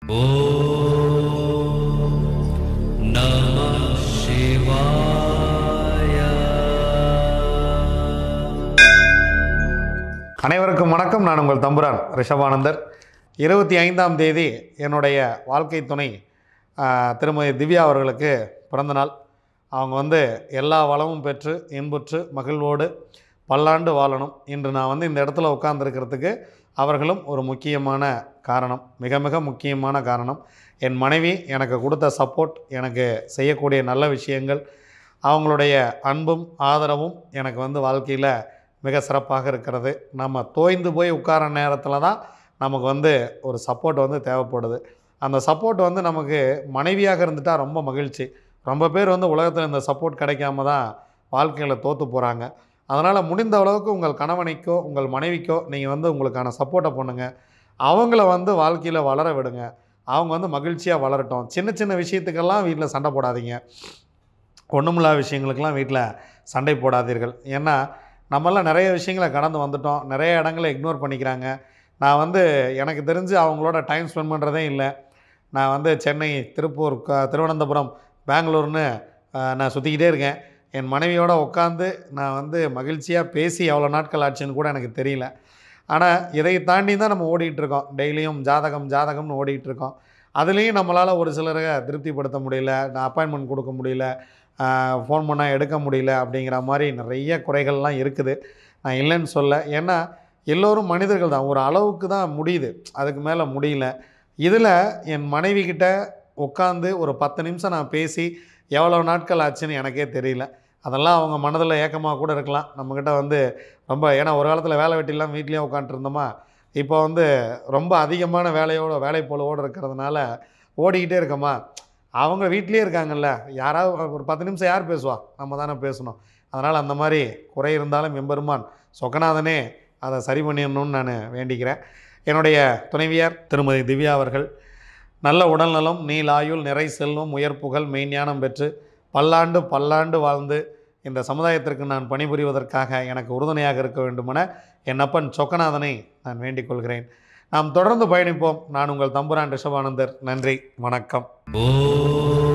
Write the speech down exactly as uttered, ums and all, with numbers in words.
ஓம் நம சிவாய. அனைவருக்கும் வணக்கம். நான் உங்கள் தம்புரான் ரிஷபானந்தர். இருபத்தி ஐந்தாம் தேதி என்னுடைய வாழ்க்கை துணை திருமதி திவ்யா அவர்களுக்கு பிறந்தநாள். அவங்க வந்து எல்லா வளமும் பெற்று இன்புற்று மகிழ்வோடு பல்லாண்டு வாழணும். இன்று நான் வந்து இந்த இடத்துல உட்கார்ந்துருக்கிறதுக்கு அவர்களும் ஒரு முக்கியமான காரணம், மிக மிக முக்கியமான காரணம். என் மனைவி எனக்கு கொடுத்த சப்போர்ட், எனக்கு செய்யக்கூடிய நல்ல விஷயங்கள், அவங்களுடைய அன்பும் ஆதரவும் எனக்கு வந்து வாழ்க்கையில் மிக சிறப்பாக இருக்கிறது. நம்ம தோய்ந்து போய் உட்கார நேரத்தில் தான் நமக்கு வந்து ஒரு சப்போர்ட் வந்து தேவைப்படுது. அந்த சப்போர்ட் வந்து நமக்கு மனைவியாக இருந்துட்டால் ரொம்ப மகிழ்ச்சி. ரொம்ப பேர் வந்து உலகத்தில் இந்த சப்போர்ட் கிடைக்காம தான் வாழ்க்கையில் தோற்று போகிறாங்க. அதனால் முடிந்த அளவுக்கு உங்கள் கணவனைக்கோ உங்கள் மனைவிக்கோ நீங்கள் வந்து உங்களுக்கான சப்போர்ட்டை பண்ணுங்கள். அவங்கள வந்து வாழ்க்கையில் வளர விடுங்க. அவங்க வந்து மகிழ்ச்சியாக வளரட்டும். சின்ன சின்ன விஷயத்துக்கெல்லாம் வீட்டில் சண்டை போடாதீங்க. ஒன்றுமில்லாத விஷயங்களுக்கெல்லாம் வீட்டில் சண்டை போடாதீர்கள். ஏன்னா நம்மளாம் நிறைய விஷயங்களை கடந்து வந்துட்டோம். நிறைய இடங்களை இக்னோர் பண்ணிக்கிறாங்க. நான் வந்து எனக்கு தெரிஞ்சு அவங்களோட டைம் ஸ்பெண்ட் பண்ணுறதே இல்லை. நான் வந்து சென்னை, திருப்பூர், திருவனந்தபுரம், பெங்களூர்னு நான் சுற்றிக்கிட்டே இருக்கேன். என் மனைவியோடு உட்காந்து நான் வந்து மகிழ்ச்சியாக பேசி எவ்வளோ நாட்கள் ஆச்சுன்னு கூட எனக்கு தெரியல. ஆனால் இதை தாண்டி தான் நம்ம ஓடிக்கிட்டுருக்கோம். டெய்லியும் ஜாதகம் ஜாதகம்னு ஓடிக்கிட்டுருக்கோம். அதுலேயும் நம்மளால் ஒரு சிலரை திருப்திப்படுத்த முடியல, நான் அப்பாயின்மெண்ட் கொடுக்க முடியல, ஃபோன் பண்ணால் எடுக்க முடியல, அப்படிங்கிற மாதிரி நிறைய குறைகள்லாம் இருக்குது. நான் இல்லைன்னு சொல்ல. ஏன்னா எல்லோரும் மனிதர்கள் தான். ஒரு அளவுக்கு தான் முடியுது, அதுக்கு மேலே முடியல. இதில் என் மனைவிக்கிட்ட உட்காந்து ஒரு பத்து நிமிஷம் நான் பேசி எவ்வளோ நாட்கள் ஆச்சுன்னு எனக்கே தெரியல. அதெல்லாம் அவங்க மனதில் ஏக்கமாக கூட இருக்கலாம். நம்மக்கிட்ட வந்து ரொம்ப, ஏன்னா ஒரு காலத்தில் வேலை வெட்டிலாம் வீட்லேயே உட்காந்துருந்தோமா, இப்போ வந்து ரொம்ப அதிகமான வேலையோடு வேலை போலவோடு இருக்கிறதுனால ஓடிக்கிட்டே இருக்கோமா. அவங்க வீட்லேயே இருக்காங்கல்ல, யாராவது ஒரு பத்து நிமிஷம் யார் பேசுவா? நம்ம தானே பேசணும். அதனால் அந்த மாதிரி குறை இருந்தாலும் எம்பெருமான் சொக்கநாதனே அதை சரி பண்ணிடணும்னு நான் வேண்டிக்கிறேன். என்னுடைய துணைவியார் திருமதி திவ்யா அவர்கள் நல்ல உடல்நலம், நீலாயுள், நிறை செல்வம், உயர்ப்புகள், மெய்ஞானம் பெற்று பல்லாண்டு பல்லாண்டு வாழ்ந்து இந்த சமுதாயத்திற்கு நான் பணிபுரிவதற்காக எனக்கு உறுதுணையாக இருக்க வேண்டுமென என் அப்பன் சொக்கநாதனை நான் வேண்டிக் கொள்கிறேன். நாம் தொடர்ந்து பயணிப்போம். நான் உங்கள் தம்புரான் ரிஷபானந்தர். நன்றி, வணக்கம். ஓம்